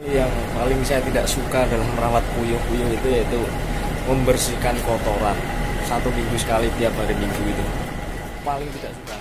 Yang paling saya tidak suka adalah merawat puyuh-puyuh itu yaitu membersihkan kotoran 1 minggu sekali tiap hari Minggu itu paling tidak suka.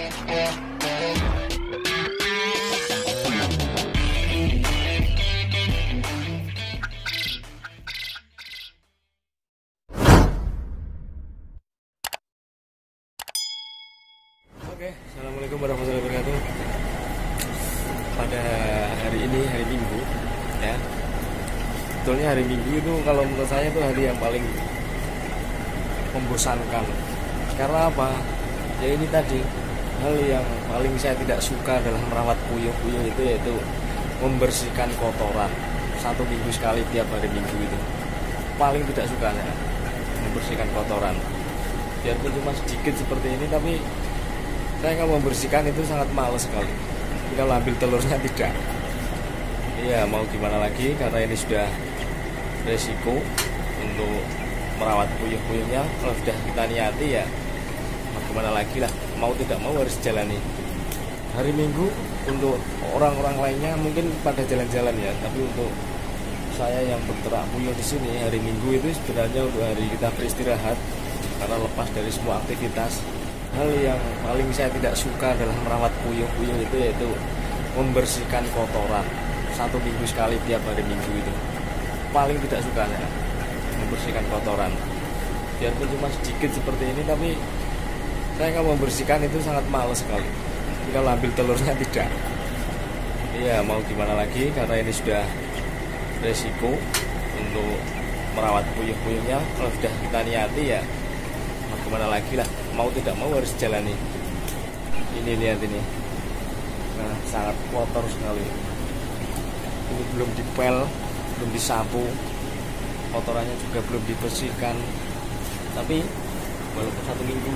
Oke, assalamualaikum warahmatullahi wabarakatuh. Pada hari ini hari Minggu ya, sebetulnya hari Minggu itu kalau menurut saya itu hari yang paling membosankan. Karena apa? Ya ini tadi, hal yang paling saya tidak suka adalah merawat puyuh-puyuh itu yaitu membersihkan kotoran 1 minggu sekali tiap hari Minggu itu paling tidak suka saya membersihkan kotoran. Biarpun cuma sedikit seperti ini, tapi saya kalau membersihkan itu sangat males sekali. Kalau ambil telurnya tidak. Iya, mau gimana lagi, karena ini sudah resiko untuk merawat puyuh-puyuhnya. Kalau sudah kita niati ya mau gimana lagi lah, mau tidak mau harus jalani. Hari Minggu untuk orang-orang lainnya mungkin pada jalan-jalan ya, tapi untuk saya yang berternak puyuh di sini, hari Minggu itu sebenarnya untuk hari kita beristirahat karena lepas dari semua aktivitas. Hal yang paling saya tidak suka adalah merawat puyuh-puyuh itu yaitu membersihkan kotoran 1 minggu sekali tiap hari Minggu itu paling tidak suka saya membersihkan kotoran. Biarpun cuma sedikit seperti ini, tapi saya kalau membersihkan itu sangat males sekali. Kalau ambil telurnya tidak. Iya, mau gimana lagi, karena ini sudah resiko untuk merawat puyuh-puyuhnya. Kalau sudah kita niati ya mau gimana lagi lah, mau tidak mau harus jalani. Ini lihat ini, nah sangat kotor sekali. Ini belum dipel, belum disapu, kotorannya juga belum dibersihkan. Tapi walaupun 1 minggu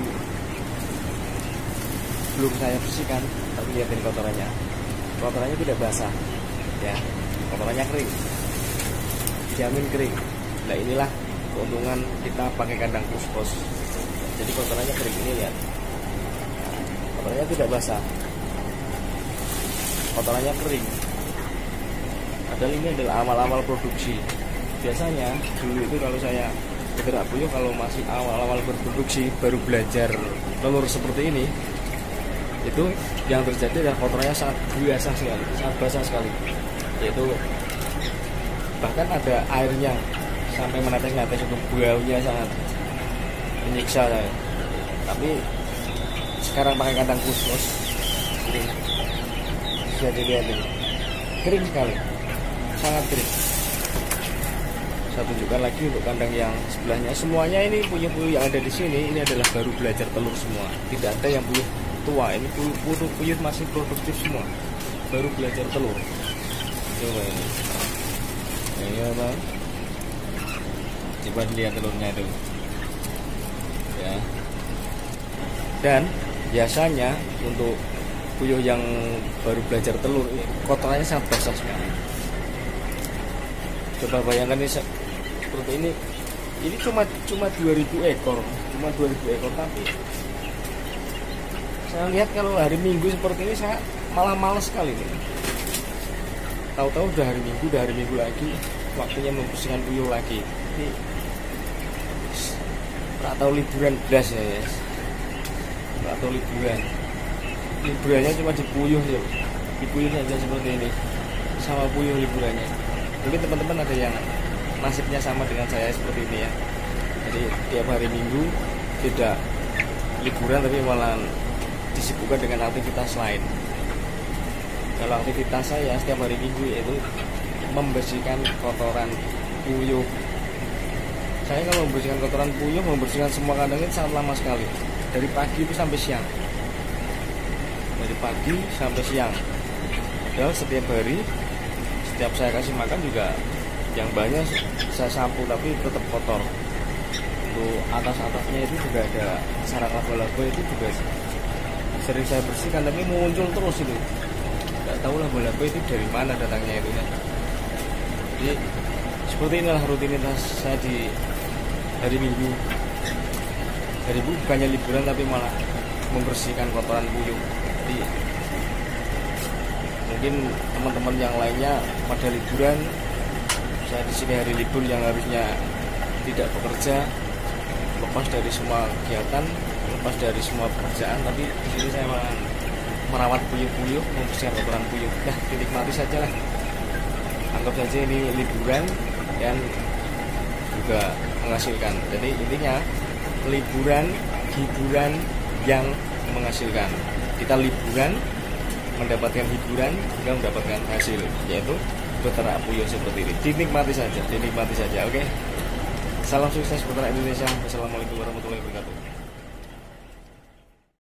belum saya bersihkan, tapi lihatin kotorannya. Kotorannya tidak basah, ya, kotorannya kering, dijamin kering. Nah inilah keuntungan kita pakai kandang khusus. Jadi kotorannya kering, ini lihat, kotorannya tidak basah, kotorannya kering. Padahal ini adalah awal-awal produksi. Biasanya dulu itu kalau saya berternak puyuh, kalau masih awal-awal berproduksi, baru belajar telur seperti ini, itu yang terjadi adalah kotorannya sangat basah sekali, sangat basah sekali. Yaitu bahkan ada airnya sampai menetes-netes, untuk baunya sangat menyiksa saya. Tapi sekarang pakai kandang khusus, ini bisa dilihat ini, kering sekali, sangat kering. Saya tunjukkan lagi untuk kandang yang sebelahnya. Semuanya ini puyuh-puyuh yang ada di sini, ini adalah baru belajar telur semua. Tidak ada yang puyuh tua. Ini puyuh masih produktif semua, baru belajar telur. Coba ini, ya bang, coba lihat telurnya itu. Ya. Dan biasanya untuk puyuh yang baru belajar telur, kotorannya sangat basah sekali. Coba bayangkan ini seperti ini cuma 2000 ekor, cuma 2000 ekor, tapi saya lihat kalau hari Minggu seperti ini saya malah malas sekali nih. Tahu-tahu udah hari Minggu lagi, waktunya membersihkan puyuh lagi. Ini atau liburan belas ya, yes. Atau liburannya cuma di puyuh ya, di puyuh saja seperti ini, sama puyuh liburannya. Mungkin teman-teman ada yang nasibnya sama dengan saya seperti ini ya. Jadi tiap hari Minggu tidak liburan, tapi malah disibukkan dengan aktivitas lain. Kalau aktivitas saya setiap hari Minggu yaitu membersihkan kotoran puyuh. Saya kalau membersihkan kotoran puyuh, membersihkan semua kandang ini sangat lama sekali. Dari pagi itu sampai siang. Dari pagi sampai siang. Padahal setiap hari, setiap saya kasih makan juga yang banyak saya sapu, tapi tetap kotor. Untuk atas-atasnya itu juga ada sarang laba-laba, itu juga sering saya bersihkan, tapi muncul terus itu. Nggak tahu laba-laba itu dari mana datangnya itu ya. Jadi seperti inilah rutinitas saya di hari Minggu. Hari Minggu bukannya liburan, tapi malah membersihkan kotoran puyuh. Jadi mungkin teman-teman yang lainnya pada liburan, saya di sini hari libur yang harusnya tidak bekerja, lepas dari semua kegiatan, lepas dari semua pekerjaan, tapi di sini saya malah merawat puyuh-puyuh, membersihkan kotoran puyuh. Nah, dinikmati saja lah. Anggap saja ini liburan dan juga menghasilkan. Jadi intinya liburan, hiburan yang menghasilkan. Kita liburan, mendapatkan hiburan, juga mendapatkan hasil, yaitu beternak puyuh seperti ini. Dinikmati saja, oke. Salam sukses beternak Indonesia. Wassalamualaikum warahmatullahi wabarakatuh.